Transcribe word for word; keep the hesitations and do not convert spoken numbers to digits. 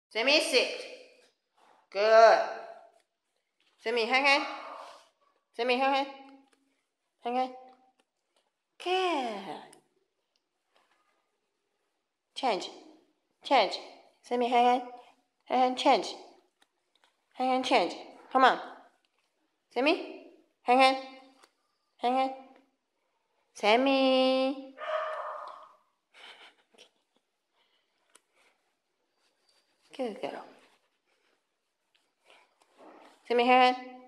Sammy, sit. Good. Sammy, hang on. Sammy, hang on. Hang on. Good. Change. Change. Sammy, hang on. Hang on, change. Hang on, change. Come on. Sammy, hang on. Hang on. Sammy. Good girl. Sammy, hang on.